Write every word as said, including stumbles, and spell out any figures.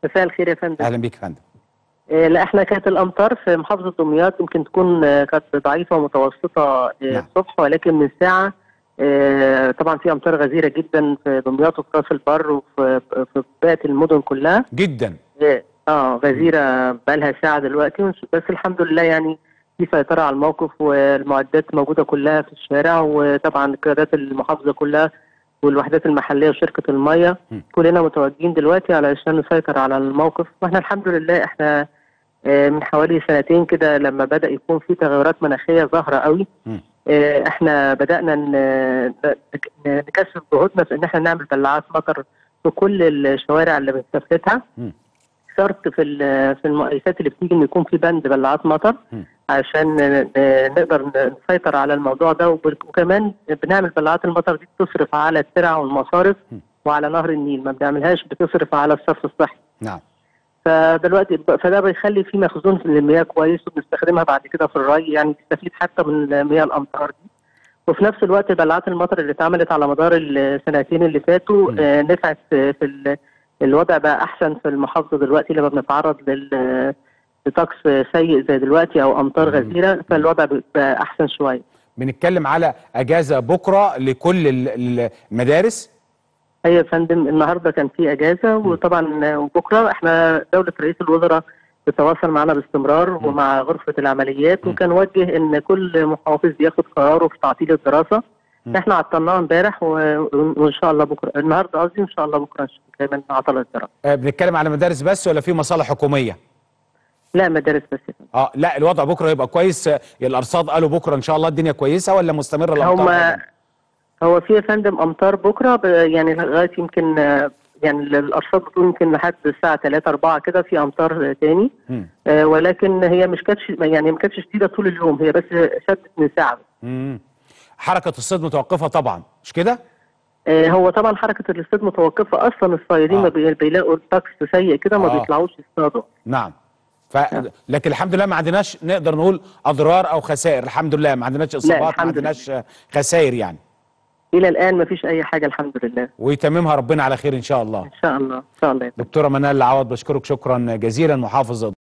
مساء الخير يا فندم. اهلا بيك يا فندم. آه، لا احنا كانت الامطار في محافظه دمياط يمكن تكون آه، كانت ضعيفه ومتوسطه آه، نعم. الصبح، ولكن من ساعه آه، طبعا في امطار غزيره جدا في دمياط وفي راس البر وفي في باقي المدن كلها جدا. اه آه، غزيره بقى لها ساعه دلوقتي، بس الحمد لله يعني في سيطره على الموقف، والمعدات موجوده كلها في الشارع، وطبعا قيادات المحافظه كلها والوحدات المحليه وشركه الميه م. كلنا متواجدين دلوقتي علشان نسيطر على الموقف. واحنا الحمد لله احنا آه، من حوالي سنتين كده لما بدأ يكون في تغيرات مناخيه ظاهره قوي، م. آه، احنا بدأنا ن- نك- نكثف جهودنا في ان احنا نعمل بلاعات مطر في كل الشوارع اللي بنستفتها. م. شرط في ال- في المقايسات اللي بتيجي ان يكون في بند بلاعات مطر م. عشان ن- ن- نقدر نسيطر على الموضوع ده، وب- وكمان بنعمل بلاعات المطر دي بتصرف على الترع والمصارف م. وعلى نهر النيل، ما بنعملهاش بتصرف على الصرف الصحي. نعم. فدلوقتي فده بيخلي في مخزون للمياه كويس، وبنستخدمها بعد كده في الري، يعني نستفيد حتى من مياه الامطار دي. وفي نفس الوقت بلاعات المطر اللي اتعملت على مدار السنتين اللي فاتوا م. آه، نفعت في في ال- الوضع بقى احسن في المحافظه دلوقتي لما بنتعرض لل لطقس سيء زي دلوقتي او امطار م. غزيره، فالوضع بقى احسن شويه. بنتكلم على اجازه بكره لكل ال- المدارس. ايوه يا فندم، النهارده كان في اجازه، م. وطبعا وبكره احنا دوله رئيس الوزراء بتتواصل معنا باستمرار م. ومع غرفه العمليات، م. وكان وجه ان كل محافظ ياخد قراره في تعطيل الدراسه. م. احنا عطلناها امبارح و- وان شاء الله بكره، النهارده قصدي، ان شاء الله بكره كمان عطل الدراسه. آه، بنتكلم على مدارس بس ولا في مصالح حكوميه؟ لا مدارس بس يا فندم. اه لا، الوضع بكره يبقى كويس. آه، الارصاد قالوا بكره ان شاء الله الدنيا كويسه ولا مستمره الامطار هما ايضا؟ هو في يا فندم امطار بكره ب- يعني لغايه يمكن آه، يعني الارصاد بتقول يمكن لحد الساعه ثلاثة أربعة كده في امطار آه، تاني. مم. آه، ولكن هي مش كانتش يعني ما كانتش شديده طول اليوم، هي بس شدت من ساعه. مم. حركه الصيد متوقفه طبعا، مش كده؟ آه، هو طبعا حركه الاصطياد متوقفه اصلا، الصيادين آه. ما بي- بيلاقوا الطقس سيء كده ما آه. بيطلعوش يصطادوا. نعم. ف... لكن الحمد لله ما عندناش نقدر نقول اضرار او خسائر، الحمد لله ما عندناش لا اصابات، ما الحمد عندناش آه، خسائر يعني. الى الان ما فيش اي حاجه الحمد لله. ويتممها ربنا على خير ان شاء الله. ان شاء الله ان شاء الله يا فندم. دكتوره منال العوض، بشكرك شكرا جزيلا، محافظ